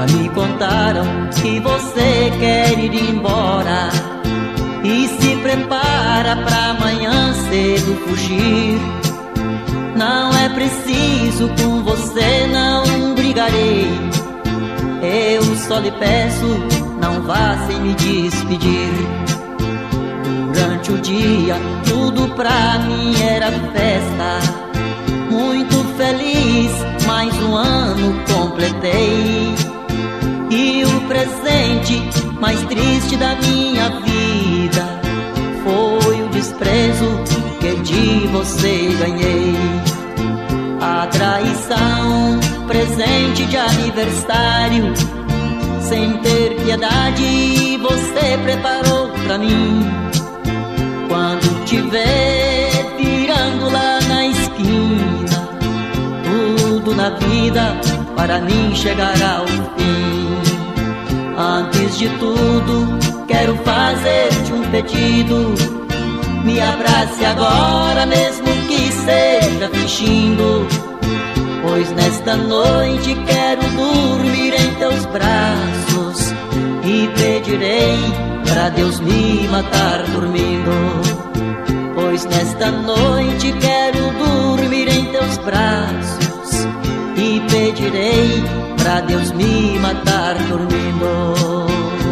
me contaram que você quer ir embora e se prepara pra amanhã cedo fugir. Não é preciso, com você não brigarei. Eu só lhe peço, não vá sem me despedir. Durante o dia, tudo pra mim era festa. Muito feliz, mais um ano completei. E o presente mais triste da minha vida foi o desprezo que de você ganhei. A traição, presente de aniversário, sem ter piedade, você preparou pra mim. Quando te ver virando lá na esquina, tudo na vida para mim chegará ao fim. Antes de tudo, quero fazer-te um pedido. Me abrace agora, mesmo que seja fingindo, pois nesta noite quero dormir em teus braços e pedirei pra Deus me matar dormindo. Pois nesta noite quero dormir em teus braços e pedirei pra Deus me matar dormindo.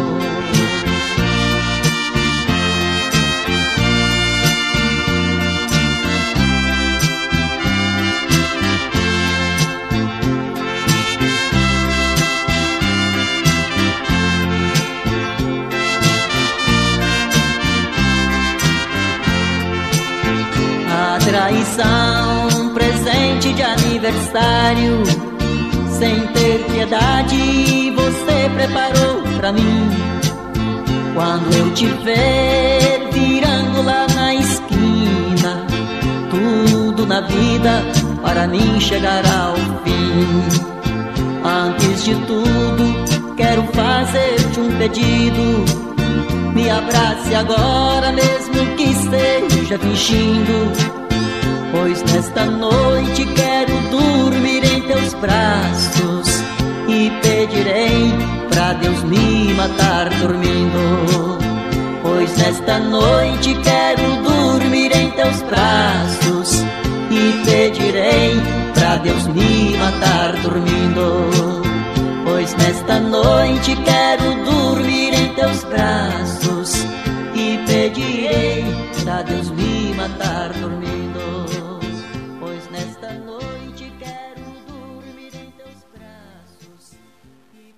Traição, presente de aniversário, sem ter piedade, você preparou pra mim. Quando eu te ver virando lá na esquina, tudo na vida para mim chegará ao fim. Antes de tudo, quero fazer-te um pedido. Me abrace agora, mesmo que seja fingindo, pois nesta noite quero dormir em teus braços e pedirei pra Deus me matar dormindo. Pois nesta noite quero dormir em teus braços e pedirei pra Deus me matar dormindo. Pois nesta noite quero dormir em teus braços e pedirei pra Deus me matar dormindo. Pois nesta noite quero dormir em teus braços e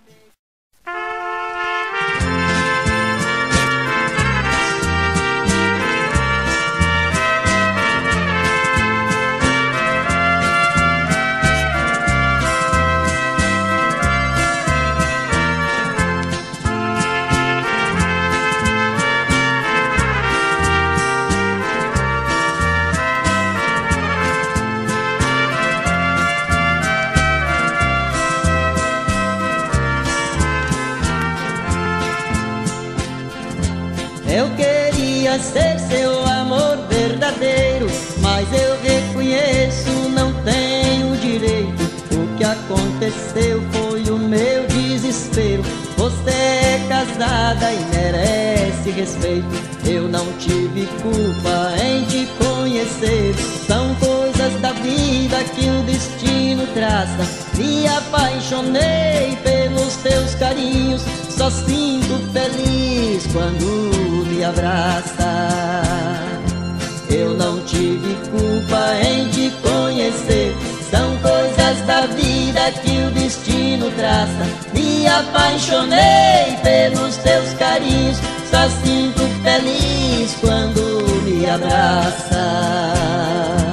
eu queria ser seu amor verdadeiro, mas eu reconheço, não tenho direito. O que aconteceu foi o meu desespero. Você é casada e merece respeito. Eu não tive culpa em te conhecer. São coisas da vida que o destino traça. Me apaixonei pelos teus carinhos, só sinto feliz quando me abraça. Eu não tive culpa em te conhecer. São coisas da vida que o destino traça. Me apaixonei pelos teus carinhos, só sinto feliz quando me abraça.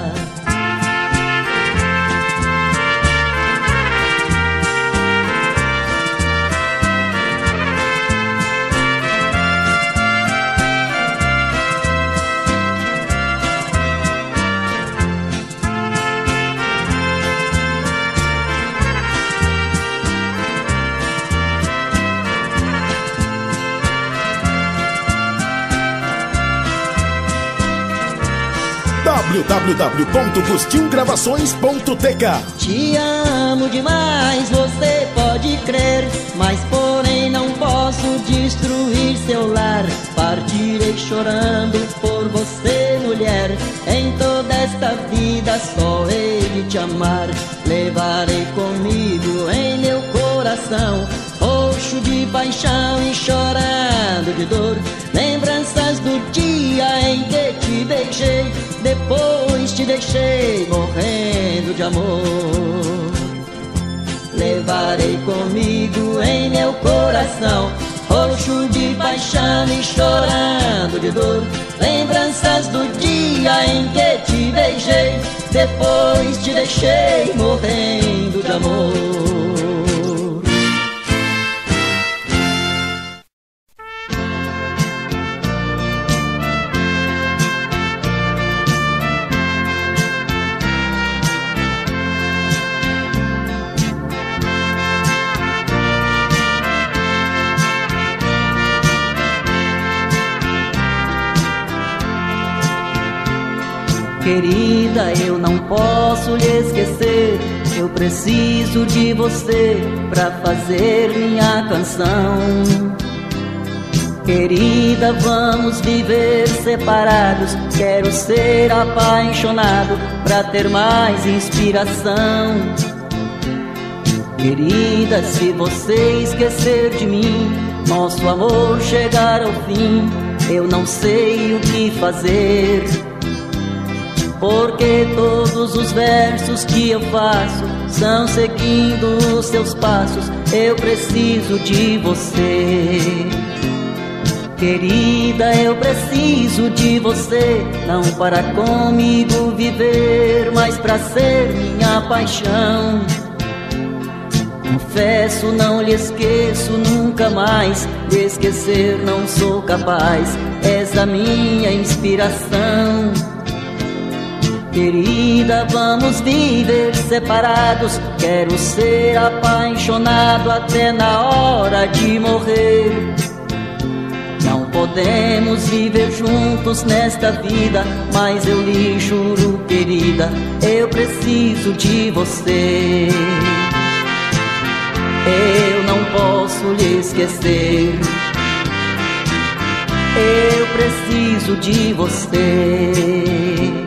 www.gustingravações.tk. Te amo demais, você pode crer, mas porém não posso destruir seu lar. Partirei chorando por você, mulher, em toda esta vida só hei de te amar. Levarei comigo em meu coração, roxo de paixão e chorando de dor, lembranças do dia em que te beijei, depois te deixei morrendo de amor. Levarei comigo em meu coração, roxo de paixão e chorando de dor, lembranças do dia em que te beijei, depois te deixei morrendo de amor. Querida, eu não posso lhe esquecer, eu preciso de você pra fazer minha canção. Querida, vamos viver separados, quero ser apaixonado pra ter mais inspiração. Querida, se você esquecer de mim, nosso amor chegar ao fim, eu não sei o que fazer. Porque todos os versos que eu faço são seguindo os seus passos, eu preciso de você. Querida, eu preciso de você, não para comigo viver, mas pra ser minha paixão. Confesso, não lhe esqueço nunca mais, de esquecer não sou capaz, és a minha inspiração. Querida, vamos viver separados, quero ser apaixonado até na hora de morrer. Não podemos viver juntos nesta vida, mas eu lhe juro, querida, eu preciso de você. Eu não posso lhe esquecer, eu preciso de você.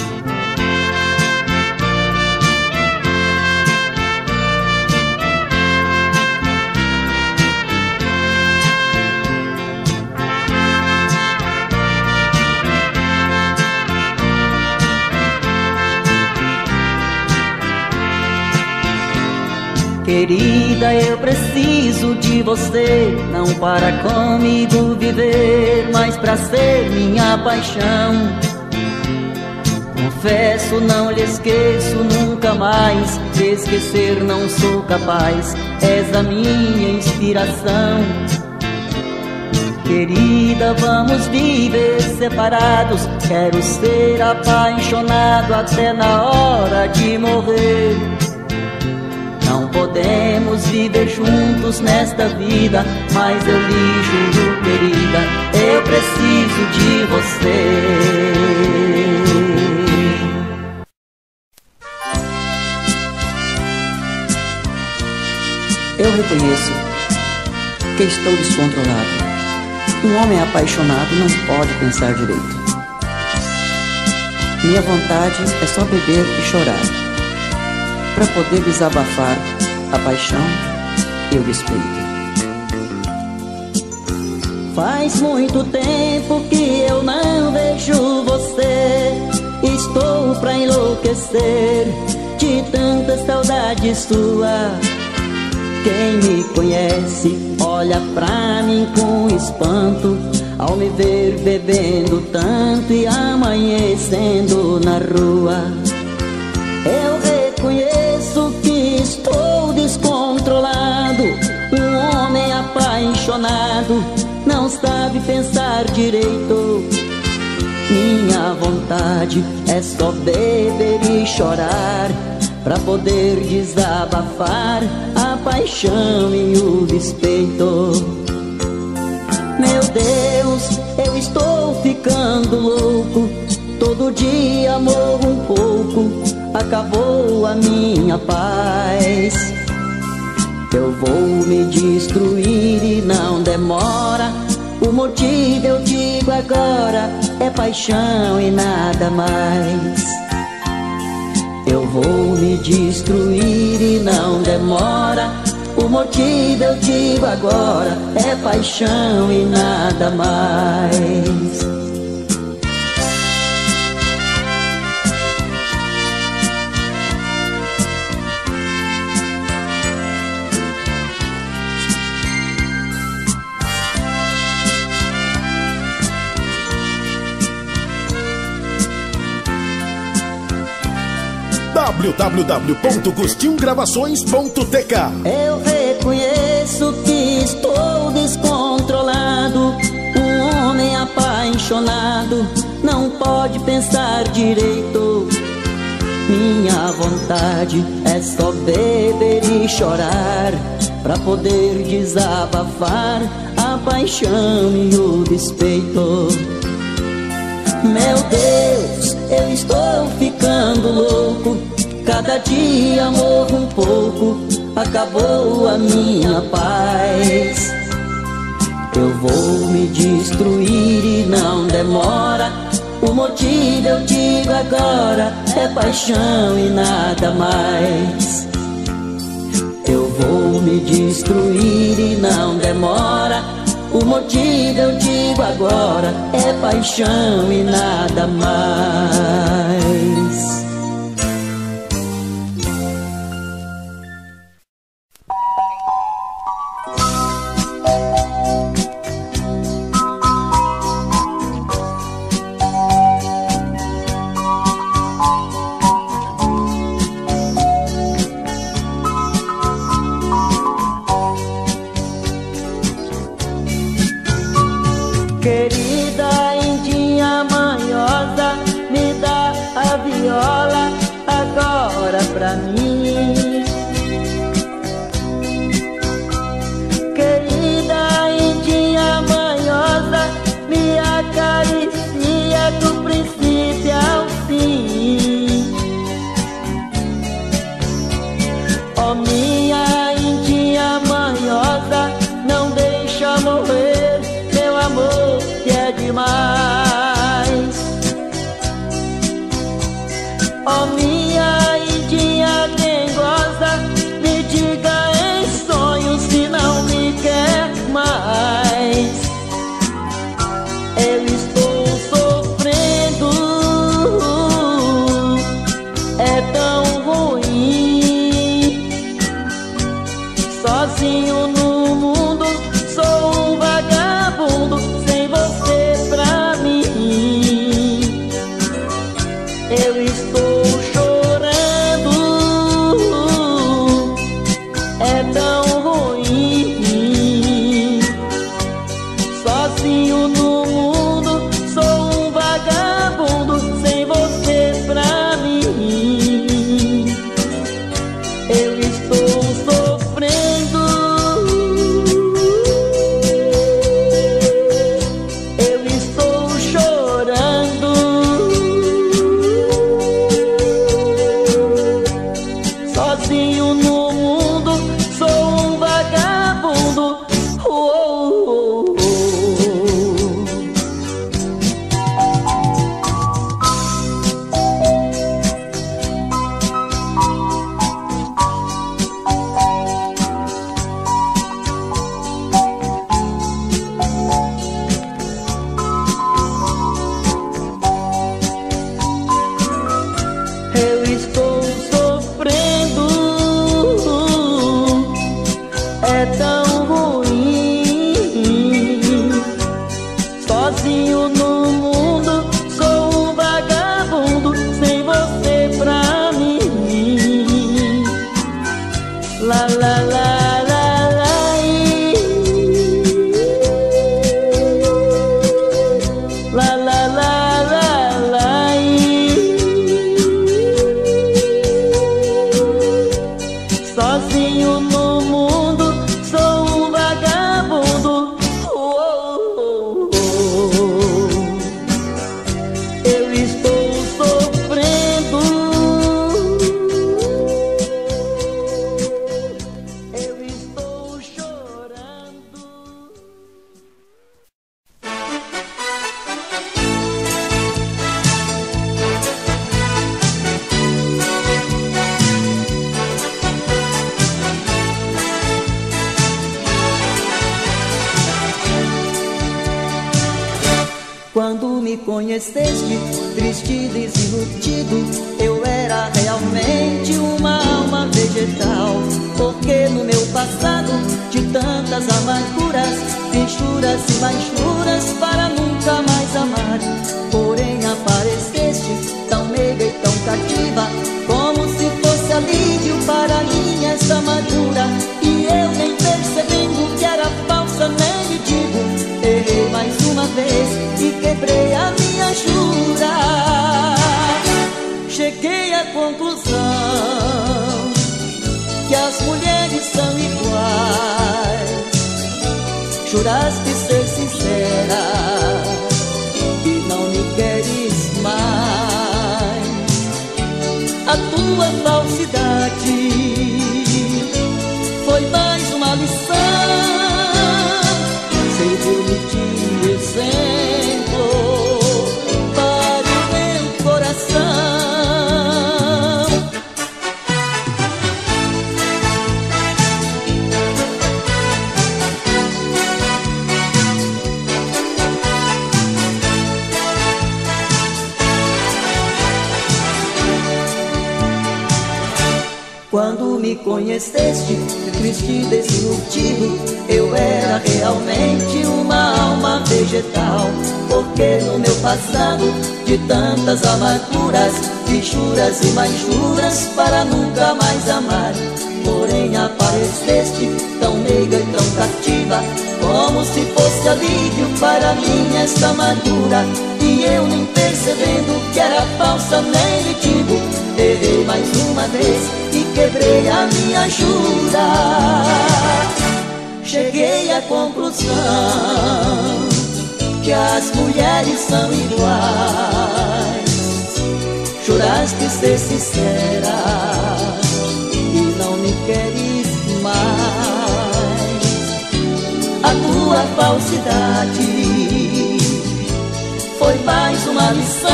Querida, eu preciso de você, não para comigo viver, mas pra ser minha paixão. Confesso, não lhe esqueço nunca mais, de esquecer não sou capaz, és a minha inspiração. Querida, vamos viver separados, quero ser apaixonado até na hora de morrer. Não podemos viver juntos nesta vida, mas eu lhe juro, querida, eu preciso de você. Eu reconheço que estou descontrolado. Um homem apaixonado não pode pensar direito. Minha vontade é só beber e chorar, para poder desabafar a paixão e o respeito. Faz muito tempo que eu não vejo você, estou pra enlouquecer de tanta saudade sua. Quem me conhece olha pra mim com espanto, ao me ver bebendo tanto e amanhecendo na rua. Eu reconheço que estou descontrolado, um homem apaixonado não sabe pensar direito. Minha vontade é só beber e chorar, pra poder desabafar a paixão e o respeito. Meu Deus, eu estou ficando louco, todo dia amor acabou a minha paz. Eu vou me destruir e não demora. O motivo eu digo agora é paixão e nada mais. Eu vou me destruir e não demora. O motivo eu digo agora é paixão e nada mais. www.gustingravações.tk. Eu reconheço que estou descontrolado. Um homem apaixonado não pode pensar direito. Minha vontade é só beber e chorar, pra poder desabafar a paixão e o despeito. Meu Deus, eu estou ficando louco. Cada dia morro um pouco. Acabou a minha paz. Eu vou me destruir e não demora. O motivo eu digo agora é paixão e nada mais. Eu vou me destruir e não demora. O motivo eu digo agora é paixão e nada mais. Querida indinha manhosa, me dá a viola agora pra mim. Querida indinha manhosa, me acaricia do princípio ao fim. Ó minha indinha manhosa, não deixa morrer meu amor que é demais. Ó minha indinha conheceste, triste, desiludido, eu era realmente uma alma vegetal. Porque no meu passado, de tantas amarguras, fiz juras e mais juras para nunca mais amar. Porém apareceste, tão meiga e tão cativa, como se fosse alívio para mim esta amargura. E eu nem percebendo que era falsa, nem lhe digo, errei mais uma vez e quebrei a minha jura. Cheguei à conclusão que as mulheres são iguais. Juraste ser sincera e não me queres mais. A tua falsidade foi mais uma lição, serviu-me de exemplo para o meu coração. Quando me conheceste, triste e desiludido, eu era realmente uma alma vegetal. Porque no meu passado, de tantas amarguras, fiz juras e mais juras para nunca mais amar. Porém apareceste, tão meiga e tão cativa, como se fosse alívio para mim esta amargura. E eu nem percebendo que era falsa, nem lhe digo, errei mais uma vez e quebrei a minha jura. Cheguei à conclusão que as mulheres são iguais. Juraste ser sincera e não me queres mais. A tua falsidade foi mais uma lição,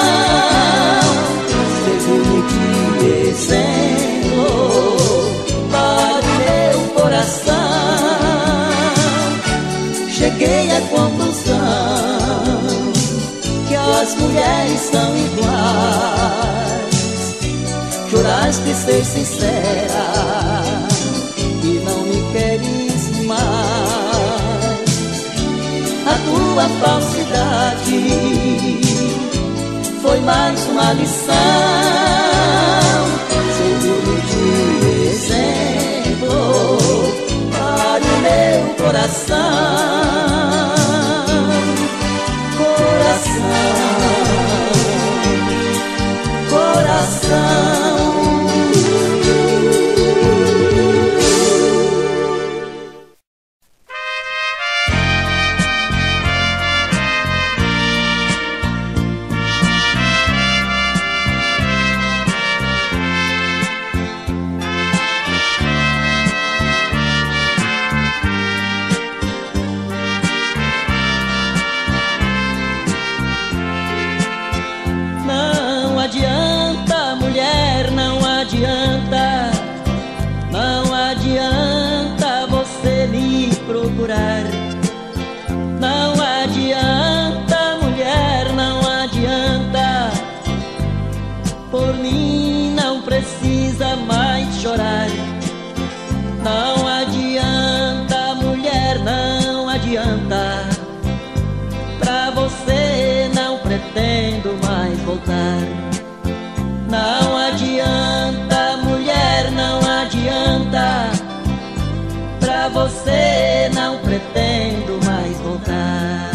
serviu-me de exemplo para o meu coração. Cheguei à conclusão que as mulheres são iguais. Juraste ser sincera e não me queres mais. A tua falsidade foi mais uma lição, serviu-me de exemplo para o meu coração. Não adianta, mulher, não adianta. Por mim não precisa mais chorar. Não adianta, mulher, não adianta. Pra você não pretendo mais voltar. Não adianta, mulher, não adianta. Pra você não pretendo mais voltar.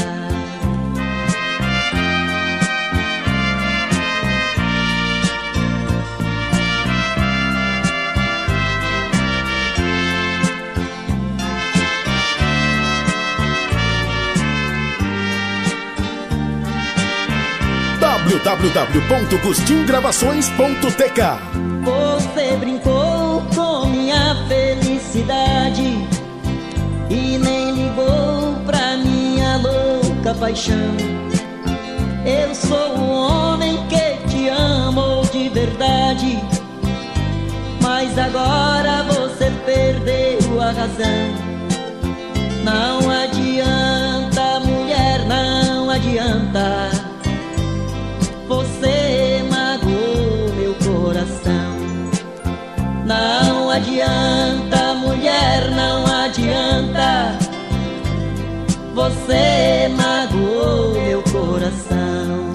www.gustingravações.tk. Você brincou com minha felicidade e nem ligou pra minha louca paixão. Eu sou um homem que te amo de verdade, mas agora você perdeu a razão. Não adianta, mulher, não adianta. adianta, mulher, não adianta. Você magoou meu coração.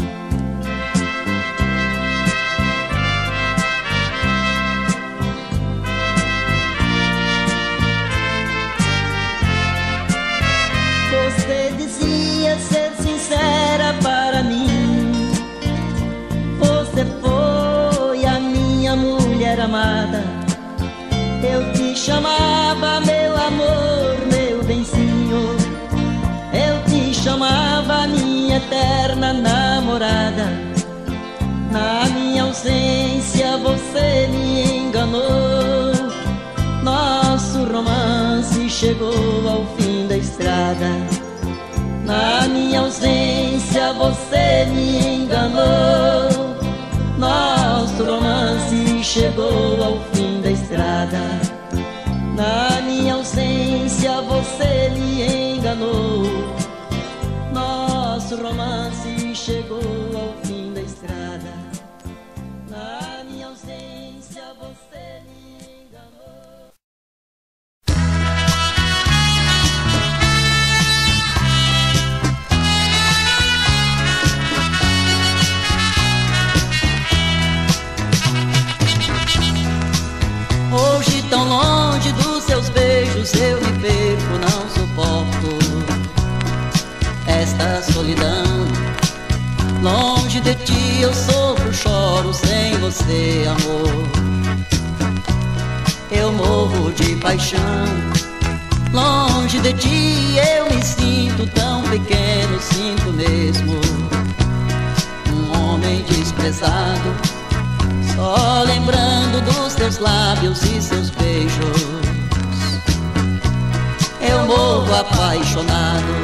Você dizia ser sincera para mim. Você foi a minha mulher amada. Eu te chamava meu amor, meu benzinho. Eu te chamava minha eterna namorada. Na minha ausência você me enganou. Nosso romance chegou ao fim da estrada. Na minha ausência você me enganou. Nosso romance chegou ao fim da estrada. Na minha ausência você me enganou. Nosso romance chegou ao fim da estrada. Na minha ausência você me enganou. Hoje tão longe dos seus beijos eu me perco, não suporto esta solidão. Longe de ti eu sofro, choro sem você, amor. Eu morro de paixão. Longe de ti eu me sinto tão pequeno, sinto mesmo um homem desprezado. Só lembrando dos teus lábios e seus beijos, eu morro apaixonado.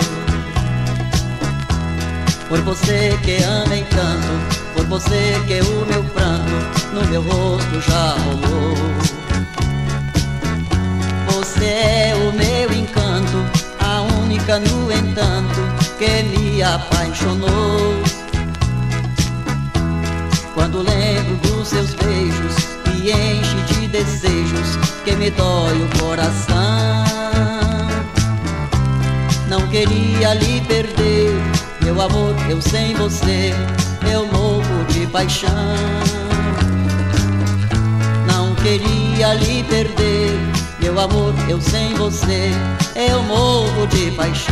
Por você que amei tanto, por você que o meu pranto no meu rosto já rolou. Você é o meu encanto, a única no entanto que me apaixonou. Quando lembro dos seus beijos, me enche de desejos que me dói o coração. Não queria lhe perder, meu amor, eu sem você, eu morro de paixão. Não queria lhe perder, meu amor, eu sem você, eu morro de paixão.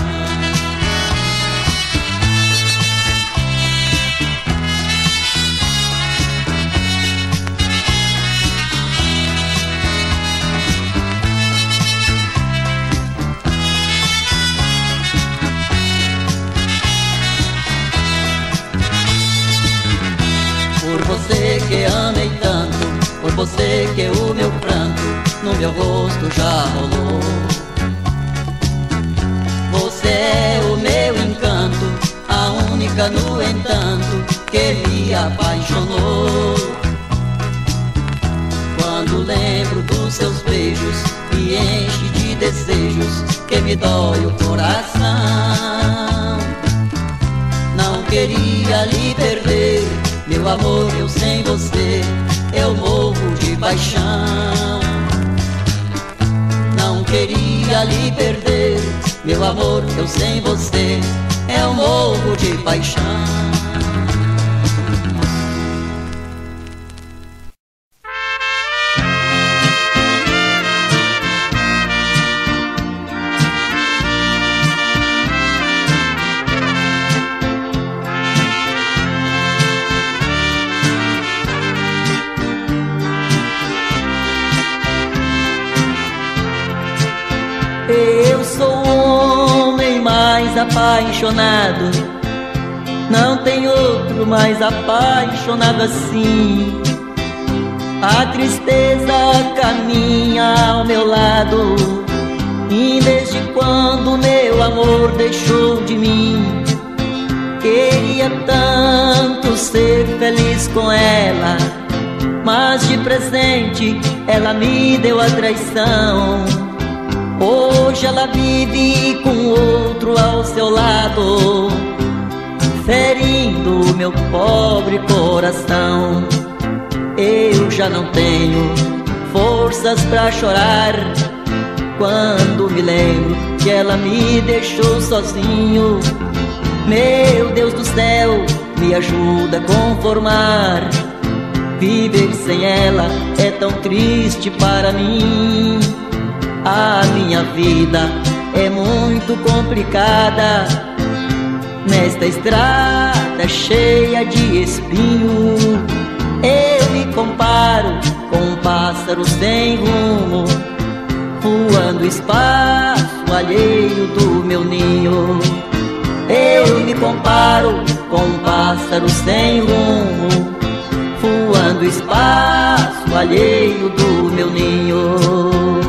Por você que amei tanto, por você que o meu pranto no meu rosto já rolou. Você é o meu encanto, a única no entanto que me apaixonou. Quando lembro dos seus beijos, me enche de desejos que me dói o coração. Não queria lhe perder, meu amor, eu sem você, eu morro de paixão. Não queria lhe perder, meu amor, eu sem você, eu morro de paixão. Eu sou o homem mais apaixonado, não tem outro mais apaixonado assim. A tristeza caminha ao meu lado, e desde quando meu amor deixou de mim. Queria tanto ser feliz com ela, mas de presente ela me deu a traição. Hoje ela vive com outro ao seu lado, ferindo meu pobre coração. Eu já não tenho forças pra chorar quando me lembro que ela me deixou sozinho. Meu Deus do céu, me ajuda a conformar. Viver sem ela é tão triste para mim. A minha vida é muito complicada nesta estrada cheia de espinho. Eu me comparo com um pássaro sem rumo, voando espaço alheio do meu ninho. Eu me comparo com um pássaro sem rumo, voando espaço alheio do meu ninho.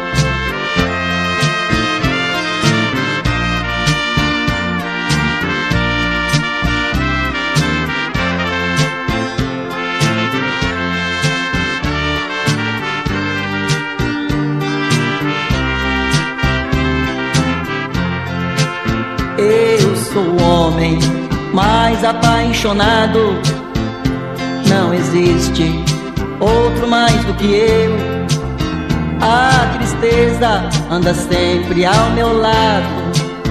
Eu sou o homem mais apaixonado. Não existe outro mais do que eu. A tristeza anda sempre ao meu lado.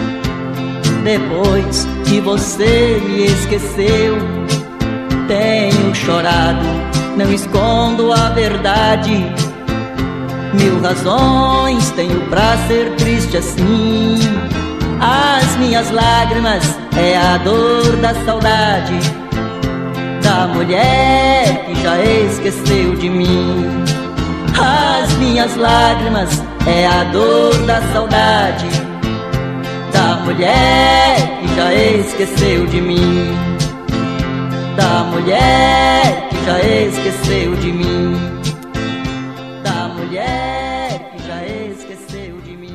Depois que você me esqueceu, tenho chorado, não escondo a verdade. 1000 razões tenho pra ser triste assim. As minhas lágrimas é a dor da saudade da mulher que já esqueceu de mim. As minhas lágrimas é a dor da saudade da mulher que já esqueceu de mim. Da mulher que já esqueceu de mim. Da mulher que já esqueceu de mim.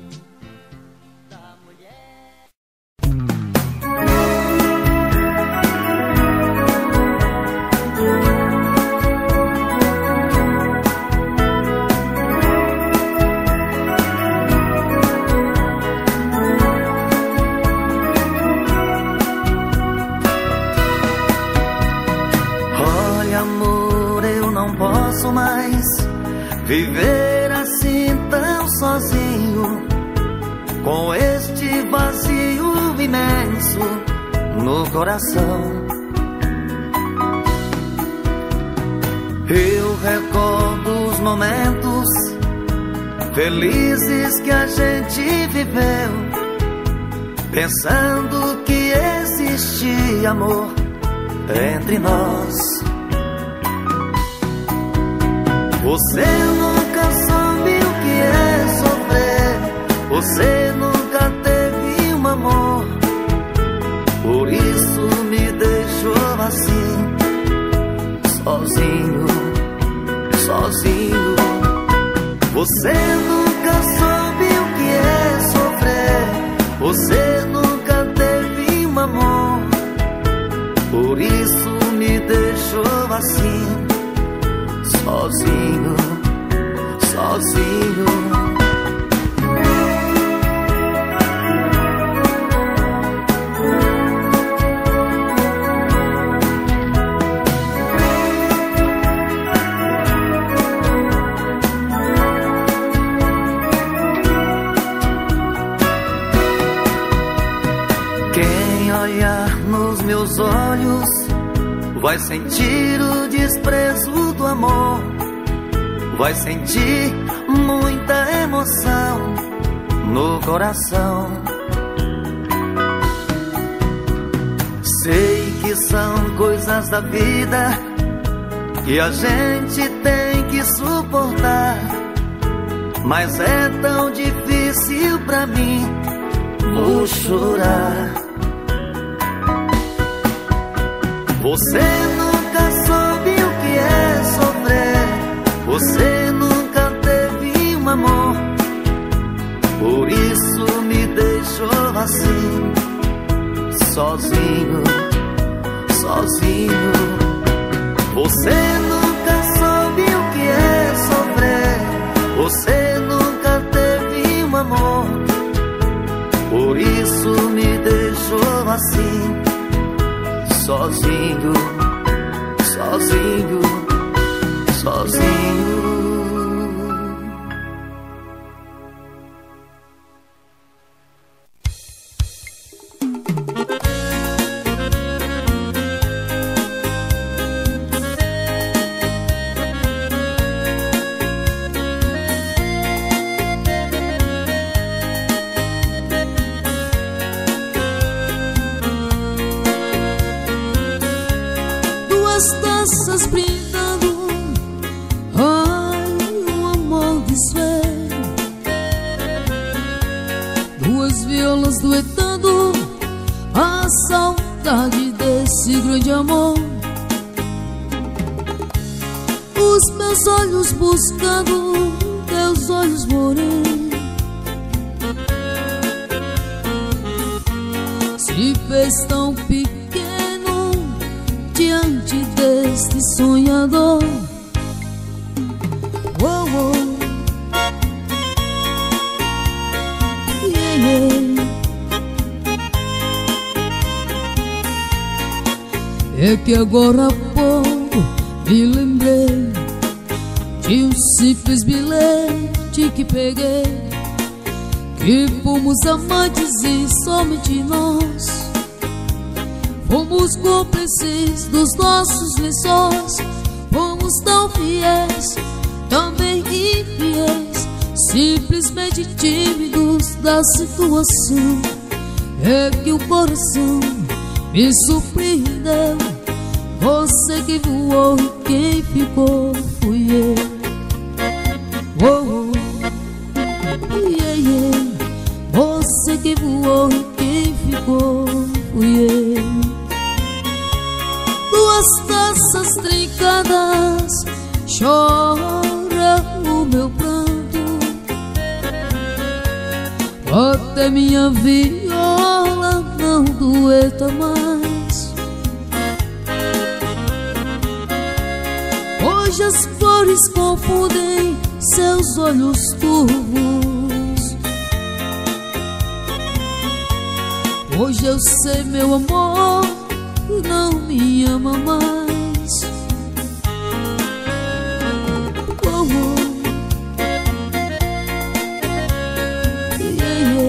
Viver assim tão sozinho, com este vazio imenso no coração. Eu recordo os momentos felizes que a gente viveu, pensando que existia amor entre nós. Você nunca soube o que é sofrer, você nunca teve um amor, por isso me deixou assim, sozinho, sozinho. Você nunca soube o que é sofrer, você nunca teve um amor, por isso me deixou assim, sozinho, sozinho. Quem olhar nos meus olhos vai sentir o desprezo do amor, vai sentir muita emoção no coração. Sei que são coisas da vida que a gente tem que suportar, mas é tão difícil pra mim vou chorar. Você nunca soube o que é sofrer, você nunca teve um amor, por isso me deixou assim, sozinho, sozinho. Você nunca soube o que é sofrer, você nunca teve um amor, por isso me deixou assim, sozinho, sozinho, sozinho. tarde desse grande amor, os meus olhos buscando teus olhos morenos, se fez tão pequeno diante deste sonhador. Oh, oh. Yeah, yeah. É que agora há pouco me lembrei de um simples bilhete que peguei, que fomos amantes e somente nós fomos cúmplices dos nossos lençóis. Fomos tão fiéis, também infiéis, simplesmente tímidos da situação. É que o coração me surpreendeu, você que voou e quem ficou fui eu. Oh, oh. Yeah, yeah. Você que voou e quem ficou fui eu. Duas taças trincadas, chora o meu pranto, até minha viola não dueta mais. Hoje as flores confundem seus olhos turvos. Hoje eu sei, meu amor, não me ama mais. Oh, oh. Yeah,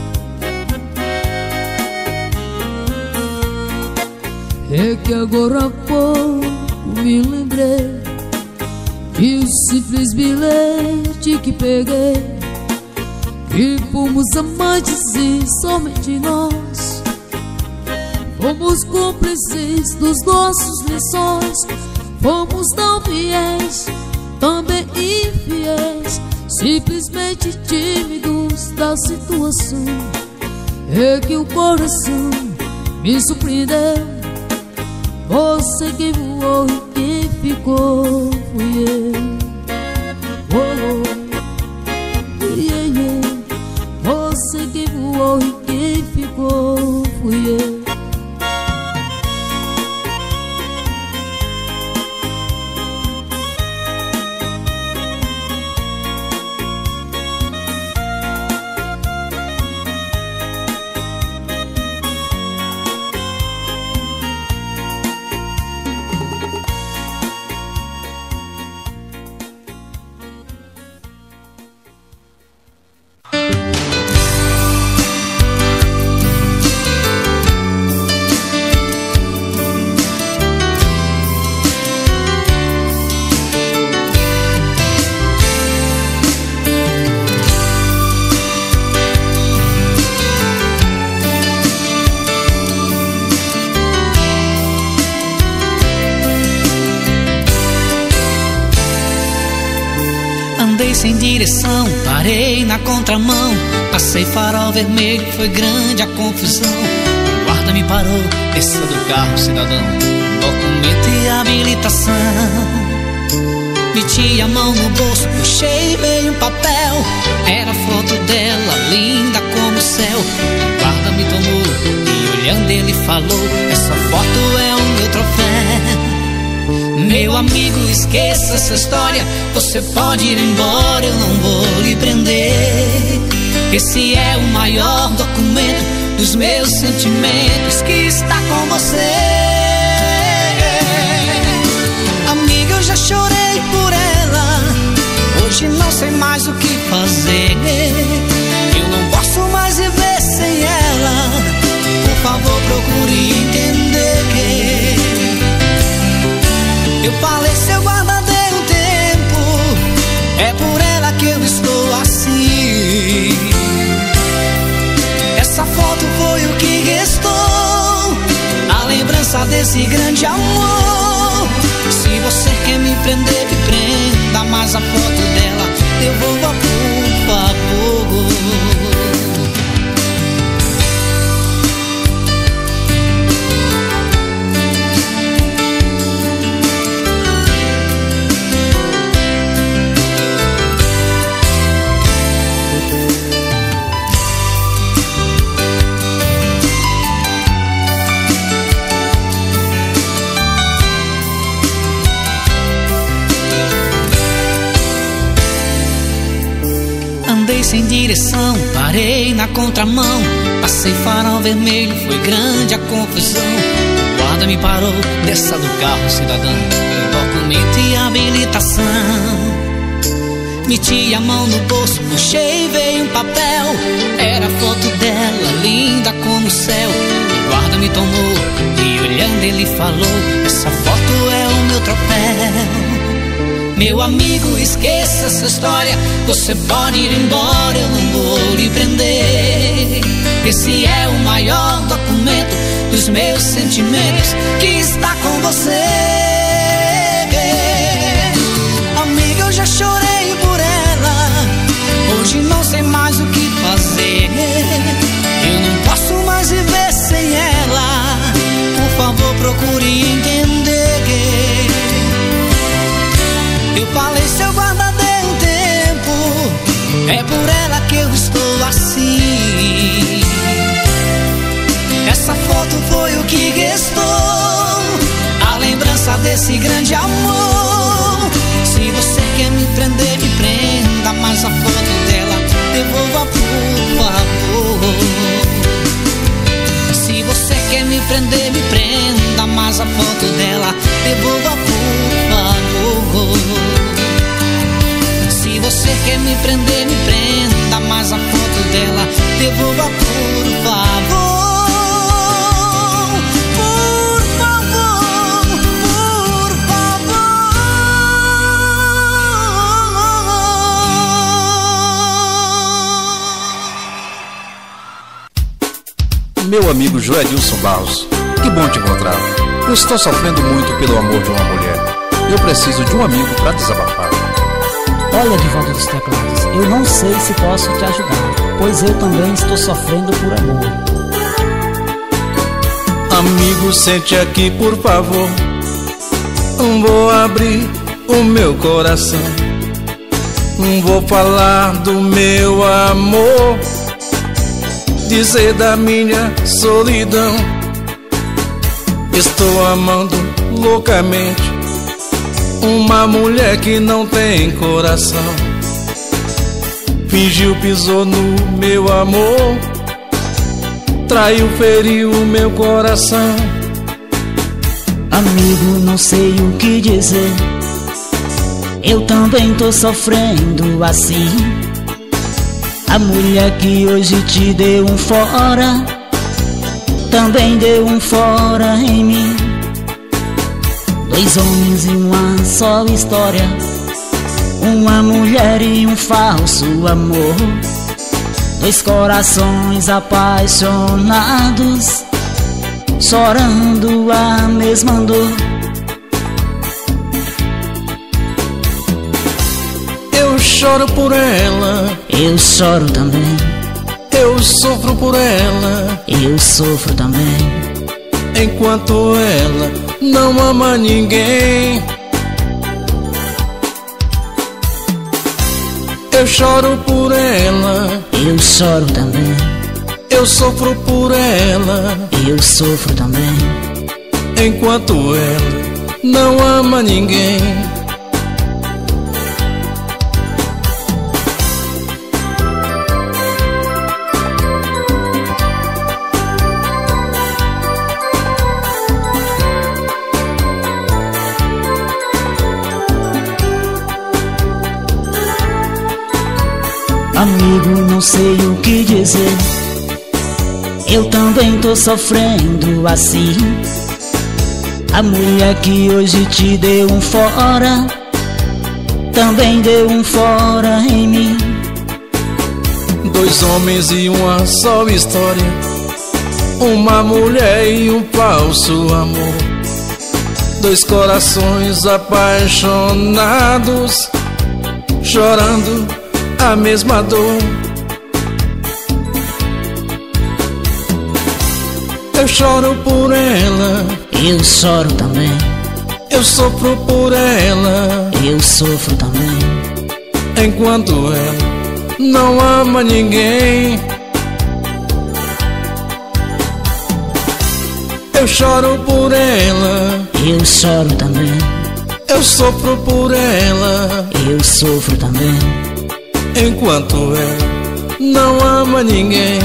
yeah. É que agora há pouco me lembrei de um simples bilhete que peguei, que fomos amantes e somente nós fomos cúmplices dos nossos lençóis. Fomos tão fiéis, também infiéis, simplesmente tímidos da situação. É que o coração me surpreendeu, você que voou e quem ficou fui eu. Oh, oh. Yeah, yeah. Você que voou e quem ficou fui eu. Sem direção, parei na contramão, passei farol vermelho, foi grande a confusão. O guarda me parou, desceu do carro, cidadão, documento e habilitação. Meti a mão no bolso, puxei meio um papel, era a foto dela, linda como o céu. O guarda me tomou e olhando ele falou, essa foto é o meu troféu. Meu amigo, esqueça essa história, você pode ir embora, eu não vou lhe prender. Esse é o maior documento dos meus sentimentos que está com você. Amiga, eu já chorei por ela, hoje não sei mais o que fazer. Eu não posso mais viver sem ela, por favor procure entender. Eu falei, seu guarda, dê um tempo, é por ela que eu estou assim. Essa foto foi o que restou, a lembrança desse grande amor. Se você quer me prender, me prenda, mas a foto dela devolva, por favor. sem direção, parei na contramão. Passei farol vermelho, foi grande a confusão. O guarda me parou, desça do carro, cidadão, documento e habilitação. Meti a mão no bolso, puxei e veio um papel. Era a foto dela, linda como o céu. O guarda me tomou e olhando ele falou: essa foto é o meu troféu. Meu amigo, esqueça essa história. Você pode ir embora, eu não vou lhe prender. Esse é o maior documento dos meus sentimentos que está com você. Amiga, eu já chorei por ela, hoje não sei mais o que fazer. Eu não posso mais viver sem ela. Por favor, procure entender. Eu falei, seu guarda, dê um tempo, é por ela que eu estou assim. Essa foto foi o que restou, a lembrança desse grande amor. Se você quer me prender, me prenda, mas a foto dela devolva, por favor. Se você quer me prender, me prenda, mas a foto dela devolva, por favor. Se você quer me prender, me prenda, mas a foto dela devolva, por favor. Por favor, por favor. Meu amigo Joedilson Barros, que bom te encontrar. Eu estou sofrendo muito pelo amor de uma mulher. Eu preciso de um amigo para desabafar. Olha, Divaldo dos Teclados, eu não sei se posso te ajudar, pois eu também estou sofrendo por amor. Amigo, sente aqui, por favor. Vou abrir o meu coração, vou falar do meu amor, dizer da minha solidão. Estou amando loucamente uma mulher que não tem coração. Fingiu, pisou no meu amor, traiu, feriu o meu coração. Amigo, não sei o que dizer, eu também tô sofrendo assim. A mulher que hoje te deu um fora, também deu um fora em mim. Dois homens e uma só história, uma mulher e um falso amor. Dois corações apaixonados, chorando a mesma dor. Eu choro por ela, eu choro também. Eu sofro por ela, eu sofro também. Enquanto ela não ama ninguém. Eu choro por ela, eu choro também. Eu sofro por ela, eu sofro também. Enquanto ela não ama ninguém. Amigo, não sei o que dizer, eu também tô sofrendo assim. A mulher que hoje te deu um fora, também deu um fora em mim. Dois homens e uma só história, uma mulher e um falso amor. Dois corações apaixonados, chorando a mesma dor. Eu choro por ela, eu choro também. Eu sofro por ela, eu sofro também. Enquanto ela não ama ninguém. Eu choro por ela, eu choro também. Eu sofro por ela, eu sofro também. Enquanto ela não ama ninguém.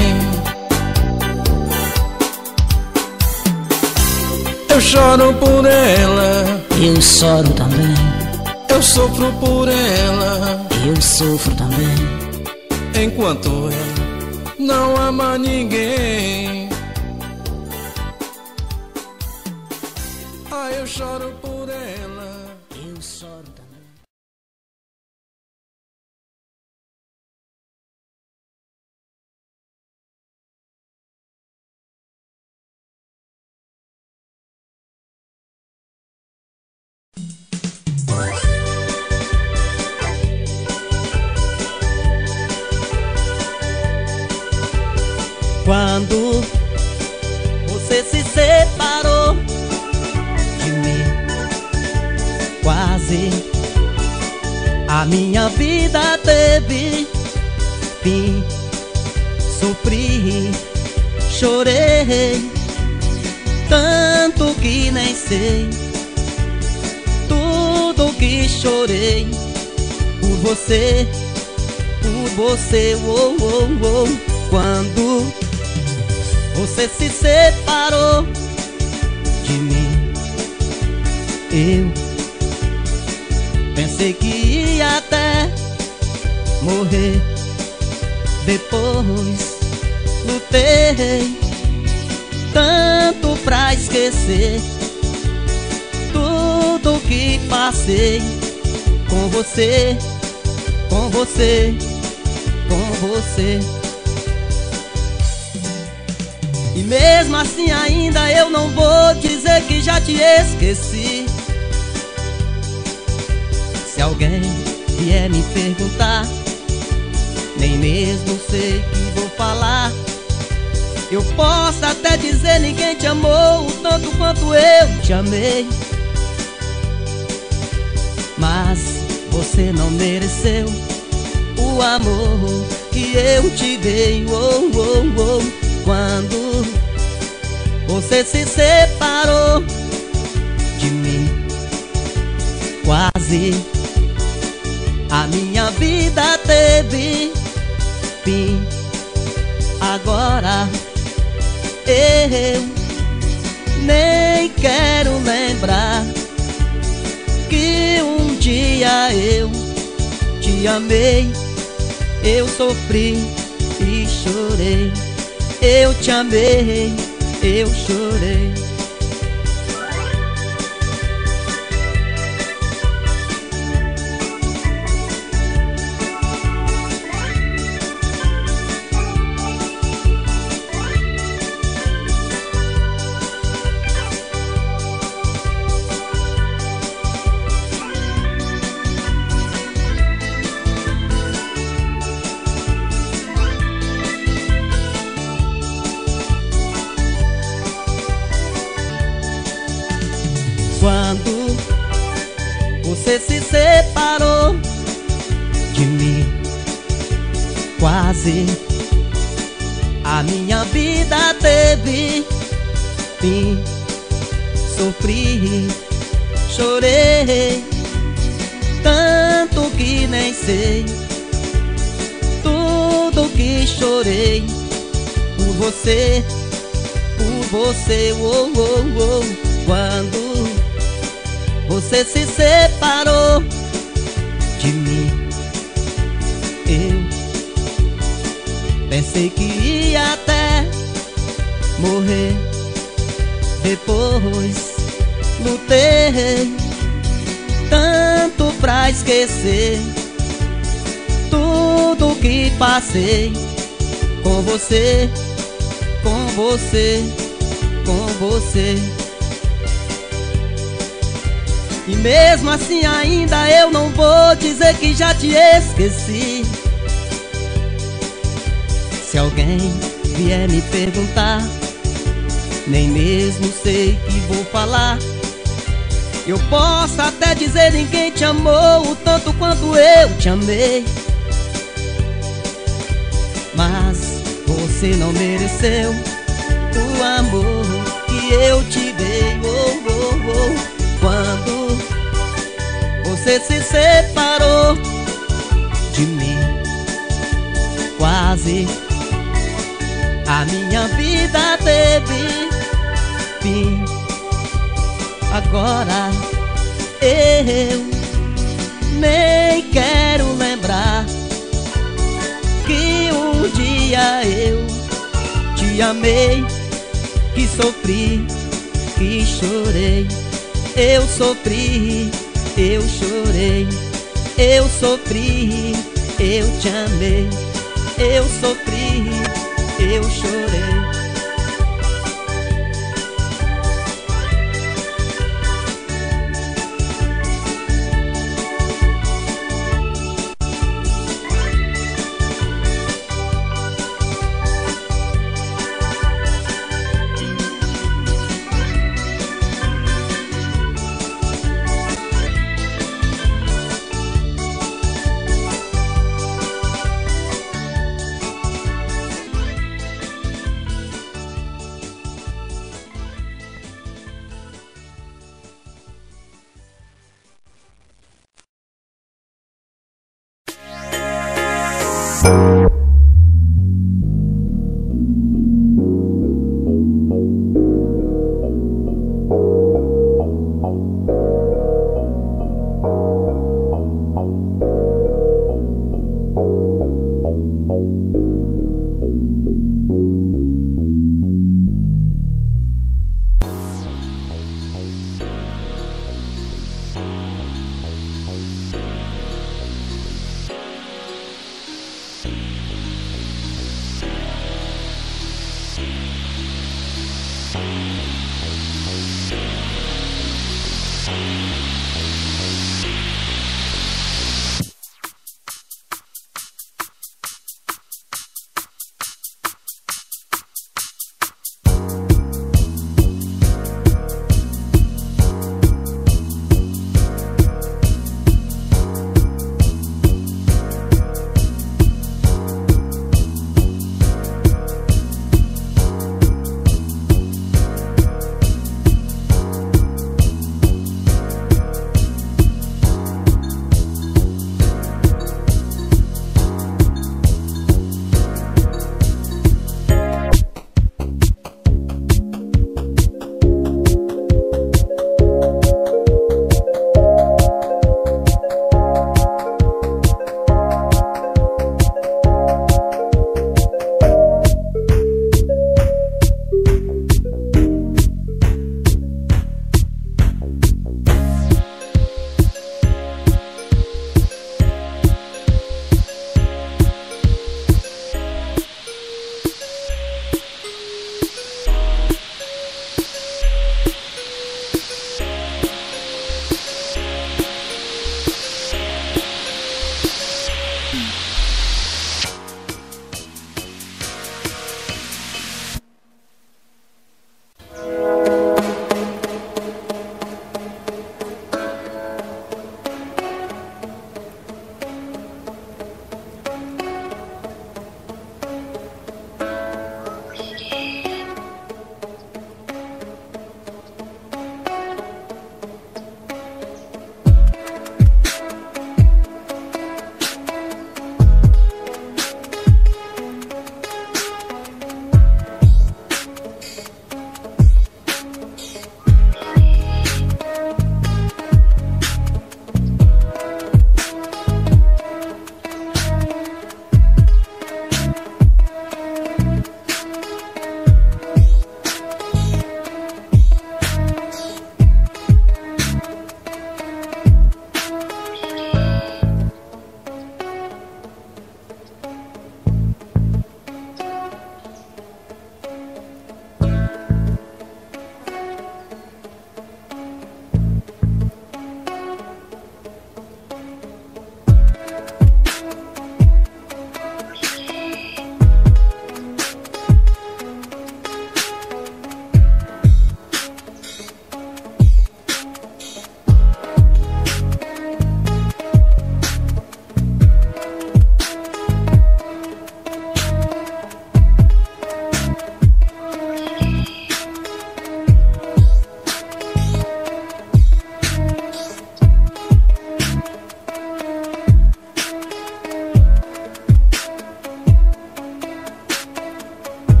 Eu choro por ela, eu choro também. eu sofro por ela, Eu sofro também. enquanto ela não ama ninguém. Ah, eu choro por ela. Eu choro também. Quando você se separou de mim, quase a minha vida teve fim. Sofri, chorei, tanto que nem sei tudo que chorei por você, oh, oh, oh. Quando você se separou de mim, eu pensei que ia até morrer. Depois lutei tanto pra esquecer tudo que passei com você, com você, com você. E mesmo assim ainda eu não vou dizer que já te esqueci. Se alguém vier me perguntar, nem mesmo sei que vou falar. Eu posso até dizer ninguém te amou o tanto quanto eu te amei, mas você não mereceu o amor que eu te dei, oh, oh, oh. Quando você se separou de mim, quase a minha vida teve fim. Agora eu nem quero lembrar que um dia eu te amei. Eu sofri e chorei, eu te amei, eu chorei. Quando você se separou de mim, quase a minha vida teve fim. Sofri, chorei, tanto que nem sei tudo que chorei por você, oh, oh, oh. Quando você se separou de mim, eu pensei que ia até morrer. Depois lutei tanto pra esquecer tudo que passei com você, com você, com você. E mesmo assim ainda eu não vou dizer que já te esqueci. Se alguém vier me perguntar, nem mesmo sei que vou falar. Eu posso até dizer ninguém te amou o tanto quanto eu te amei, mas você não mereceu o amor que eu te dei, oh, oh, oh. Quando você se separou de mim, quase a minha vida teve fim. Agora eu nem quero lembrar que um dia eu te amei, que sofri, que chorei. Eu sofri, eu chorei. Eu sofri, eu te amei. Eu sofri, eu chorei.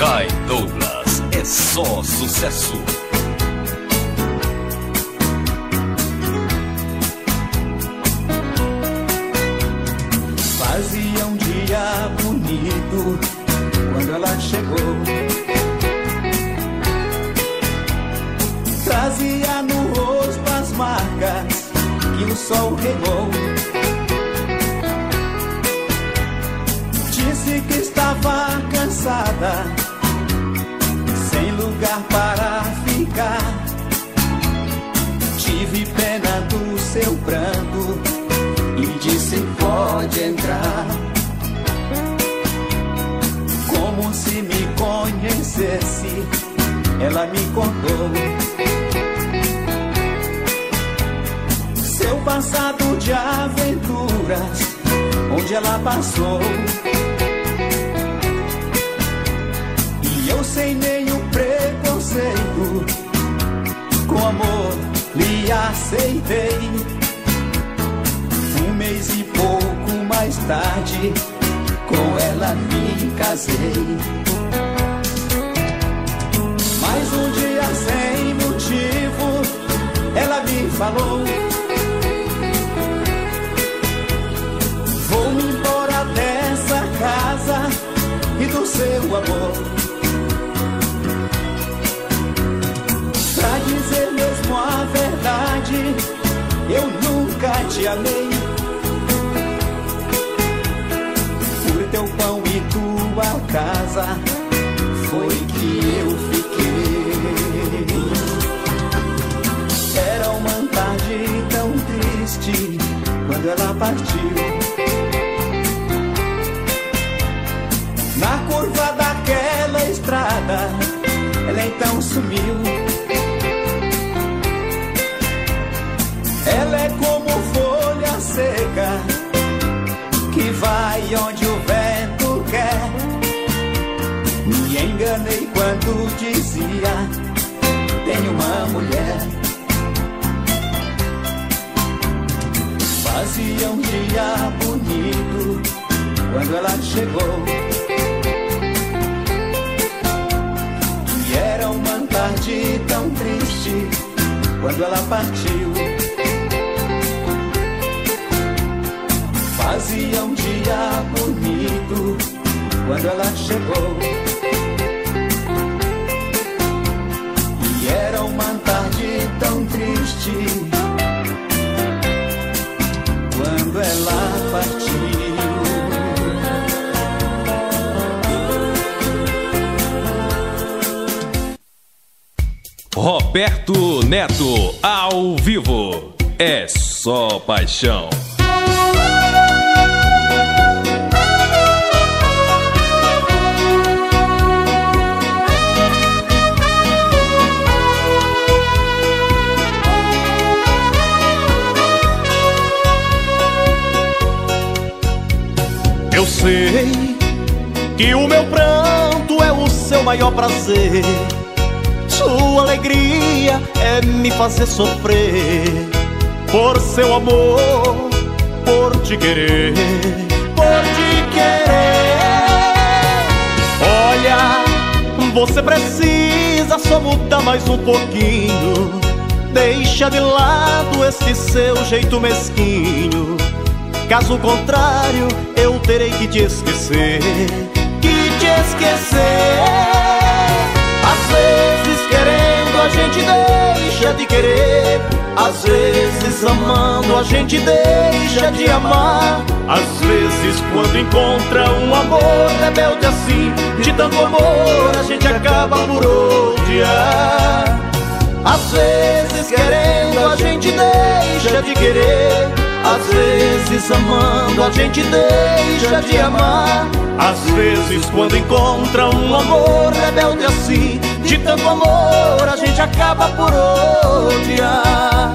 Ray Douglas, é só sucesso. Fazia um dia bonito quando ela chegou. Trazia no rosto as marcas que o sol regou. Disse que estava cansada, sem lugar para ficar. Tive pena do seu pranto e disse: pode entrar. Como se me conhecesse, ela me contou seu passado de aventuras, onde ela passou. E eu, sem nenhum preconceito, com amor lhe aceitei. Um mês e pouco mais tarde, com ela me casei. Mas um dia, sem motivo, ela me falou: vou-me embora dessa casa e do seu amor. Pra dizer mesmo a verdade, eu nunca te amei. Por teu pão e tua casa foi que eu fiquei. Era uma tarde tão triste quando ela partiu. Na curva daquela estrada, ela então sumiu. Ela é como folha seca que vai onde o vento quer. Me enganei quando dizia: tenho uma mulher. Fazia um dia bonito quando ela chegou. E era uma tarde tão triste quando ela partiu. Fazia um dia bonito quando ela chegou. E era uma tarde tão triste quando ela partiu. Roberto Neto, ao vivo, é só paixão. Eu sei que o meu pranto é o seu maior prazer. Sua alegria é me fazer sofrer. Por seu amor, por te querer, por te querer. Olha, você precisa só mudar mais um pouquinho. Deixa de lado esse seu jeito mesquinho. Caso contrário, eu terei que te esquecer. Que te esquecer. Às vezes querendo a gente deixa de querer. Às vezes amando a gente deixa de amar. Às vezes quando encontra um amor rebelde assim, de tanto amor a gente acaba por odiar. Às vezes querendo a gente deixa de querer. Às vezes amando a gente deixa de amar. Às vezes quando encontra um amor rebelde assim, de tanto amor a gente acaba por odiar.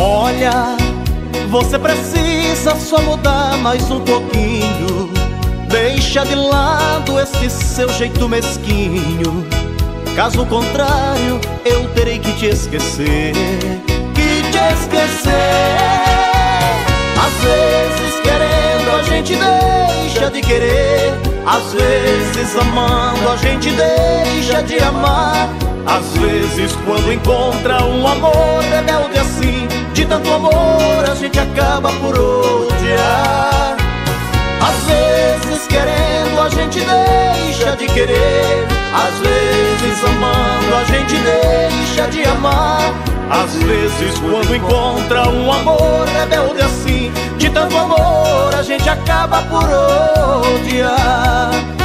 Olha, você precisa só mudar mais um pouquinho. Deixa de lado esse seu jeito mesquinho, caso contrário eu terei que te esquecer. Que te esquecer. Às vezes querendo a gente deixa de querer, às vezes amando a gente deixa de amar. Às vezes quando encontra um amor rebelde assim, de tanto amor a gente acaba por odiar. Às vezes querendo a gente deixa de querer, às vezes amando a gente deixa de amar. Às vezes quando encontra um amor rebelde assim, de tanto amor a gente acaba por odiar.